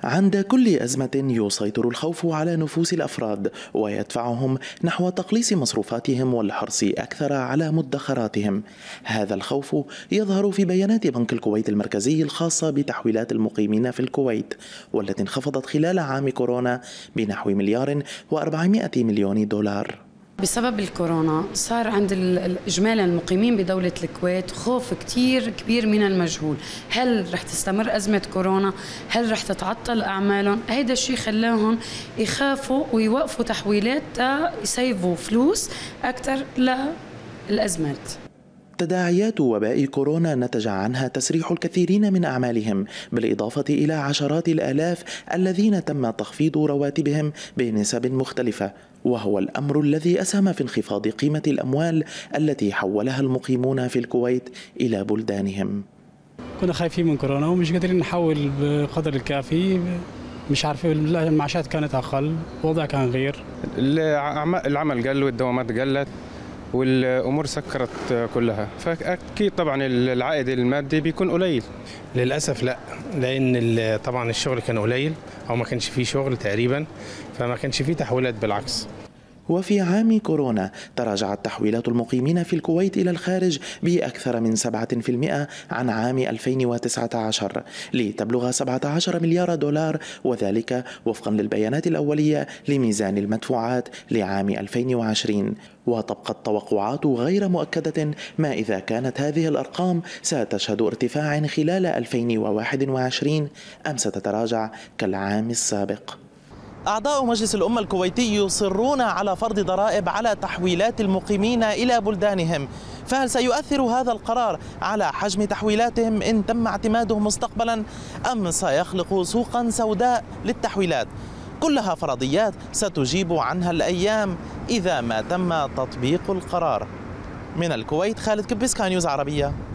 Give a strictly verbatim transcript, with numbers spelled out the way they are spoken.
عند كل أزمة يسيطر الخوف على نفوس الأفراد ويدفعهم نحو تقليص مصروفاتهم والحرص أكثر على مدخراتهم. هذا الخوف يظهر في بيانات بنك الكويت المركزي الخاصة بتحويلات المقيمين في الكويت، والتي انخفضت خلال عام كورونا بنحو مليار وأربعمائة مليون دولار. بسبب الكورونا صار عند إجمالا المقيمين بدولة الكويت خوف كتير كبير من المجهول. هل رح تستمر أزمة كورونا؟ هل رح تتعطل أعمالهم؟ هيدا الشيء خلاهم يخافوا ويوقفوا تحويلات تا يسيفوا فلوس أكثر للأزمات. تداعيات وباء كورونا نتج عنها تسريح الكثيرين من أعمالهم، بالإضافة إلى عشرات الآلاف الذين تم تخفيض رواتبهم بنسب مختلفة، وهو الأمر الذي أسهم في انخفاض قيمة الأموال التي حولها المقيمون في الكويت إلى بلدانهم. كنا خايفين من كورونا ومش قادرين نحول بقدر الكافي، مش عارفين، المعاشات كانت أقل، الوضع كان غير، العمل قل والدوامات قلت والامور سكرت كلها، فاكيد طبعا العائد المادي بيكون قليل. للاسف لا، لان طبعا الشغل كان قليل او ما كانش فيه شغل تقريبا، فما كانش فيه تحويلات بالعكس. وفي عام كورونا تراجعت تحويلات المقيمين في الكويت إلى الخارج بأكثر من سبعة بالمئة عن عام ألفين وتسعة عشر لتبلغ سبعة عشر مليار دولار، وذلك وفقا للبيانات الأولية لميزان المدفوعات لعام ألفين وعشرين. وتبقى التوقعات غير مؤكدة ما إذا كانت هذه الأرقام ستشهد ارتفاع خلال ألفين وواحد وعشرين أم ستتراجع كالعام السابق. أعضاء مجلس الأمة الكويتي يصرون على فرض ضرائب على تحويلات المقيمين إلى بلدانهم، فهل سيؤثر هذا القرار على حجم تحويلاتهم إن تم اعتماده مستقبلا، أم سيخلق سوقا سوداء للتحويلات؟ كلها فرضيات ستجيب عنها الأيام إذا ما تم تطبيق القرار. من الكويت خالد كبس، كان نيوز عربية.